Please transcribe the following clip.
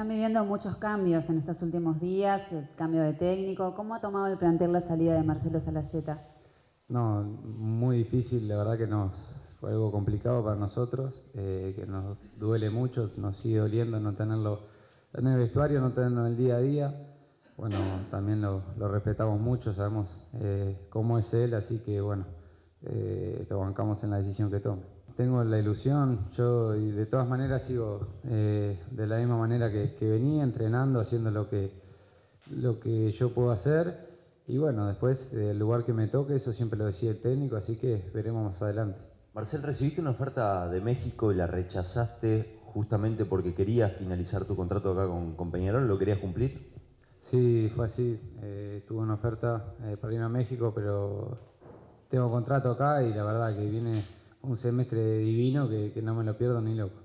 están viviendo muchos cambios en estos últimos días, el cambio de técnico. ¿Cómo ha tomado el plantel la salida de Marcelo Salayeta? No, muy difícil, la verdad que fue algo complicado para nosotros, que nos duele mucho, nos sigue doliendo no tenerlo en el vestuario, no tenerlo en el día a día. Bueno, también lo respetamos mucho, sabemos cómo es él, así que bueno, lo bancamos en la decisión que tome. Tengo la ilusión, yo y de todas maneras sigo de la misma manera que venía, entrenando, haciendo lo que yo puedo hacer. Y bueno, después del lugar que me toque, eso siempre lo decía el técnico, así que veremos más adelante. Marcel, recibiste una oferta de México y la rechazaste justamente porque querías finalizar tu contrato acá con Peñarol, ¿lo querías cumplir? Sí, fue así. Tuve una oferta para irme a México, pero tengo contrato acá y la verdad que viene un semestre divino que no me lo pierdo ni loco.